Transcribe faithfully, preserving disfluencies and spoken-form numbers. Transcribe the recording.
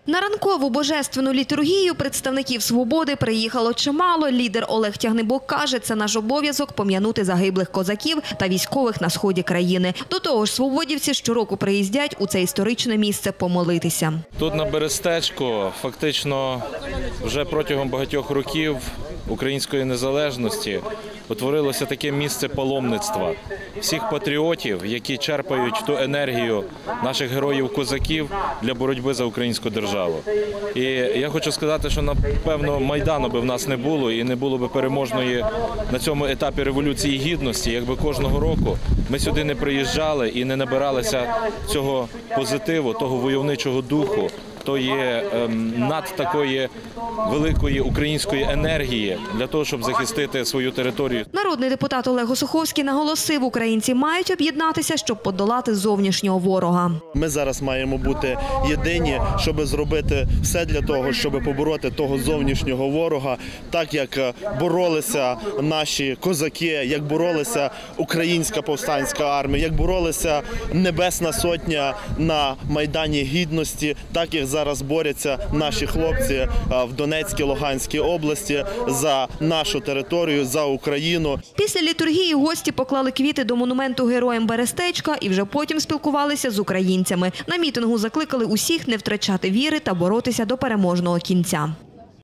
На ранкову божественну літургію представників «Свободи» приїхало чимало. Лідер Олег Тягнибок каже, це наш обов'язок пом'янути загиблих козаків та військових на сході країни. До того ж, свободівці щороку приїздять у це історичне місце помолитися. Тут на Берестечку фактично вже протягом багатьох років української незалежності утворилося таке місце паломництва всіх патріотів, які черпають ту енергію наших героїв-козаків для боротьби за українську державу. І я хочу сказати, що, напевно, Майдану би в нас не було і не було би переможної на цьому етапі Революції Гідності, якби кожного року ми сюди не приїжджали і не набиралися цього позитиву, того войовничого духу, тої ем, над такої великої української енергії для того, щоб захистити свою територію. Народний депутат Олег Осуховський наголосив, українці мають об'єднатися, щоб подолати зовнішнього ворога. Ми зараз маємо бути єдині, щоб зробити все для того, щоб побороти того зовнішнього ворога, так як боролися наші козаки, як боролися українська повстанська армія, як боролися Небесна Сотня на Майдані Гідності, так як зараз борються наші хлопці в Донецькій, Луганській області за нашу територію, за Україну. Після літургії гості поклали квіти до монументу героям Берестечка і вже потім спілкувалися з українцями. На мітингу закликали усіх не втрачати віри та боротися до переможного кінця.